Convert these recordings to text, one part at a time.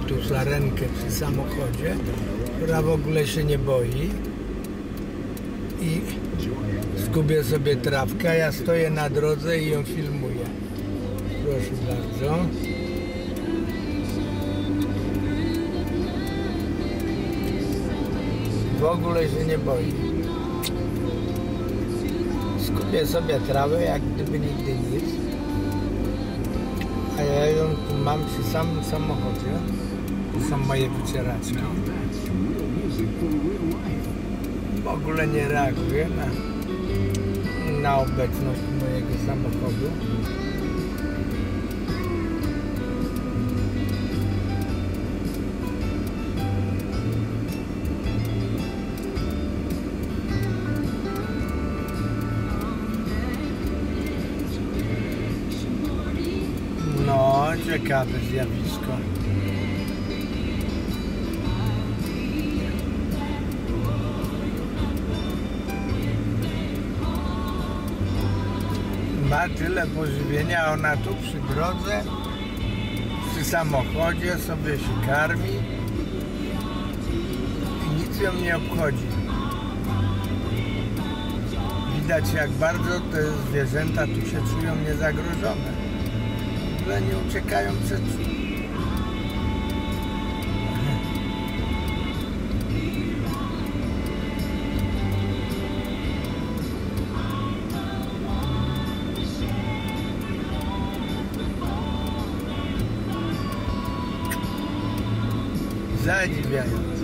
tu sarenkę przy samochodzie, która w ogóle się nie boi i skubię sobie trawkę, a ja stoję na drodze i ją filmuję. Proszę bardzo. W ogóle się nie boi. Skupię sobie trawę, jak gdyby nigdy nic. A ja ją tu mam przy samym samochodzie. To są moje wycieraczki. W ogóle nie reaguje na obecność mojego samochodu. No, ciekawe zjawisko. Ma tyle pożywienia, a ona tu przy drodze, przy samochodzie sobie się karmi i nic ją nie obchodzi. Widać, jak bardzo te zwierzęta tu się czują niezagrożone. W ogóle nie uciekają przed... Zadziwiające.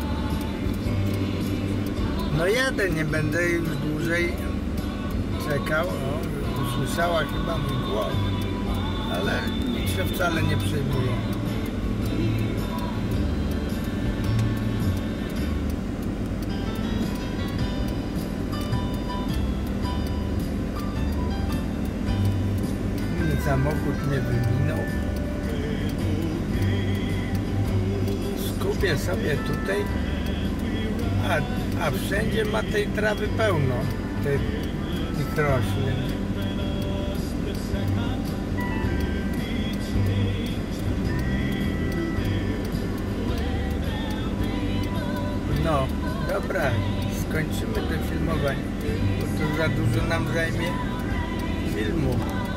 No jadę, nie będę już dłużej czekał. O, usłyszała chyba mój głos, ale nic się wcale nie przejmuje. Samochód mnie wyminął. Skupię sobie tutaj, a wszędzie ma tej trawy pełno, tych roślin. No, dobra, skończymy to filmowanie, bo to za dużo nam zajmie filmu.